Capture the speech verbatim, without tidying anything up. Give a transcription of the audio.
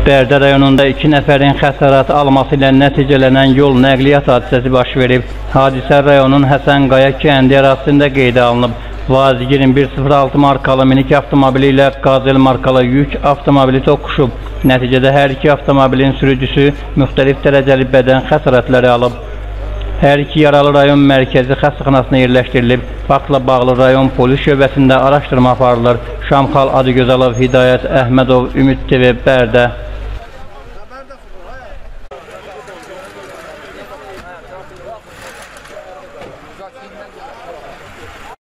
Bərdə rayonunda iki nəfərin xəsarət alması ilə nəticələnən yol nəqliyyat hadisəsi baş verib. Hadisə rayonun Həsənqaya kəndi ərazisində qeydə alınıb. Vaz iyirmi bir sıfır altı markalı minik avtomobili ilə Qazel markalı yük avtomobili toqquşub. Nəticədə hər iki avtomobilin sürücüsü müxtəlif dərəcəli bədən xəsarətləri alıb. Hər iki yaralı rayon mərkəzi xəstəxanasına yerləşdirilib. Faktla bağlı rayon polis şöbəsində araşdırma aparılır. Şamxal Adıgözalov, Hidayət Əhmədov, Ümid T V, Bərdə.